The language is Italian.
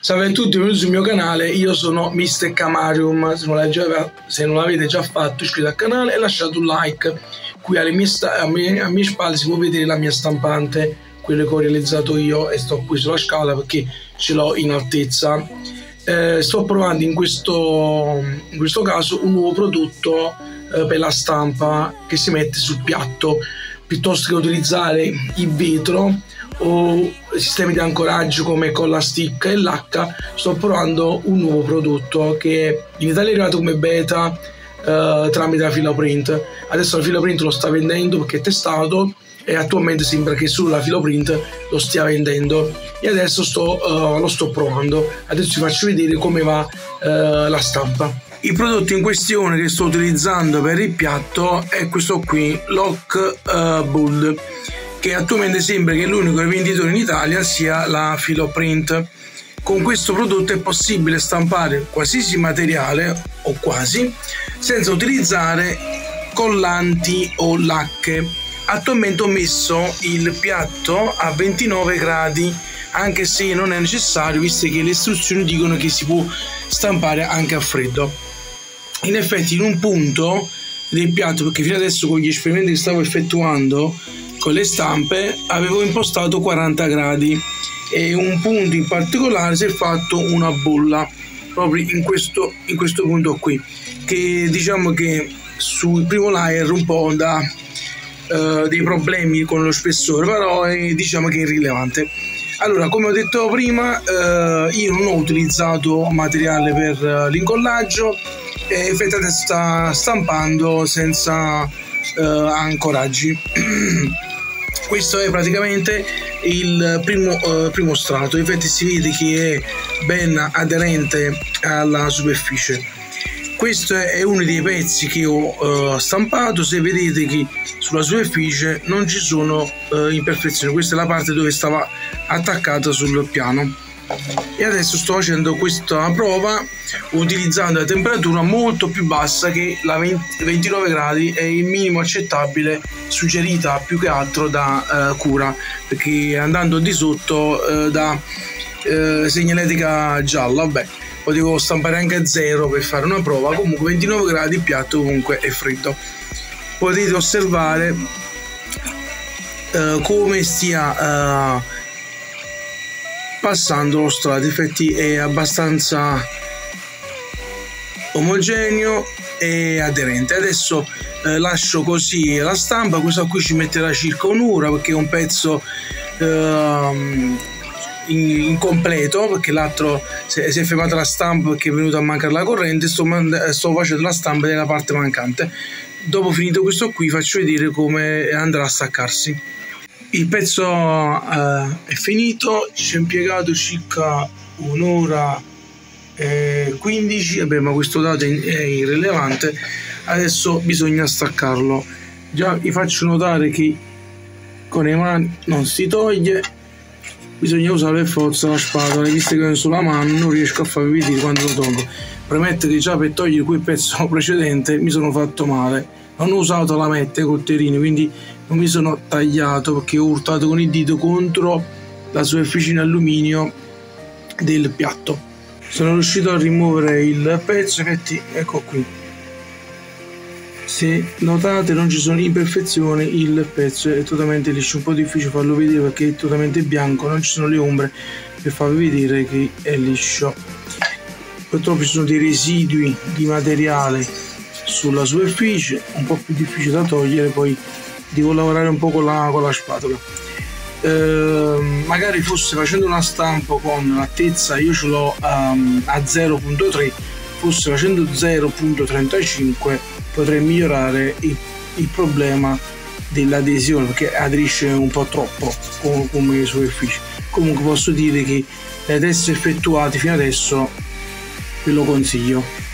Salve a tutti, benvenuti sul mio canale, io sono Mr. Camarium. Se non l'avete già fatto, iscrivetevi al canale e lasciate un like. Qui alle mie spalle si può vedere la mia stampante, quello che ho realizzato io, e sto qui sulla scala perché ce l'ho in altezza. Sto provando in questo caso un nuovo prodotto per la stampa che si mette sul piatto, piuttosto che utilizzare il vetro o sistemi di ancoraggio come con la stick e l'H. Sto provando un nuovo prodotto che in Italia è arrivato come beta tramite la Filoprint. Adesso la Filoprint lo sta vendendo perché è testato e attualmente sembra che sulla Filoprint lo stia vendendo, e adesso lo sto provando. Adesso vi faccio vedere come va la stampa. Il prodotto in questione che sto utilizzando per il piatto è questo qui, Lock Bull, che attualmente sembra che l'unico rivenditore in Italia sia la Filoprint. Con questo prodotto è possibile stampare qualsiasi materiale o quasi senza utilizzare collanti o lacche. Attualmente ho messo il piatto a 29 gradi, anche se non è necessario, visto che le istruzioni dicono che si può stampare anche a freddo. In effetti in un punto del piatto, perché fino adesso con gli esperimenti che stavo effettuando con le stampe avevo impostato 40 gradi, e un punto in particolare si è fatto una bolla proprio in questo punto qui, che diciamo che sul primo layer un po' dà dei problemi con lo spessore, però diciamo che è irrilevante. Allora, come ho detto prima, io non ho utilizzato materiale per l'incollaggio e effettivamente sta stampando senza ancoraggi. Questo è praticamente il primo strato. Infatti si vede che è ben aderente alla superficie. Questo è uno dei pezzi che ho stampato. Se vedete che sulla superficie non ci sono imperfezioni, questa è la parte dove stava attaccata sul piano. E adesso sto facendo questa prova utilizzando la temperatura molto più bassa, che la 29 gradi è il minimo accettabile, suggerita più che altro da Cura, perché andando di sotto da segnaletica gialla. Vabbè, potevo stampare anche a 0 per fare una prova. Comunque 29 gradi, il piatto comunque è freddo. Potete osservare come stia passando lo strato. Infatti è abbastanza omogeneo e aderente. Adesso lascio così la stampa. Questo qui ci metterà circa un'ora, perché è un pezzo incompleto, perché l'altro si è fermata la stampa perché è venuta a mancare la corrente. Sto facendo la stampa della parte mancante. Dopo finito questo qui faccio vedere come andrà a staccarsi. Il pezzo è finito, ci è impiegato circa un'ora e 15. Vabbè, ma questo dato è irrilevante. Adesso bisogna staccarlo. Già vi faccio notare che con le mani non si toglie, bisogna usare per forza la spatola, visto che sulla mano non riesco a farvi vedere quando lo tolgo. Premetto che già per togliere quel pezzo precedente mi sono fatto male. Non ho usato lamette e coltellini, quindi non mi sono tagliato, perché ho urtato con il dito contro la superficie in alluminio del piatto. Sono riuscito a rimuovere il pezzo. Infatti ecco qui, se notate non ci sono imperfezioni, il pezzo è totalmente liscio. Un po' difficile farlo vedere perché è totalmente bianco, non ci sono le ombre per farvi vedere che è liscio. Purtroppo ci sono dei residui di materiale sulla superficie, un po' più difficile da togliere, poi devo lavorare un po' con la spatola. Magari fosse facendo una stampa con l'altezza, io ce l'ho a 0.3, fosse facendo 0.35 potrei migliorare il problema dell'adesione, perché aderisce un po' troppo come superficie. Comunque posso dire che dai test effettuati fino adesso ve lo consiglio.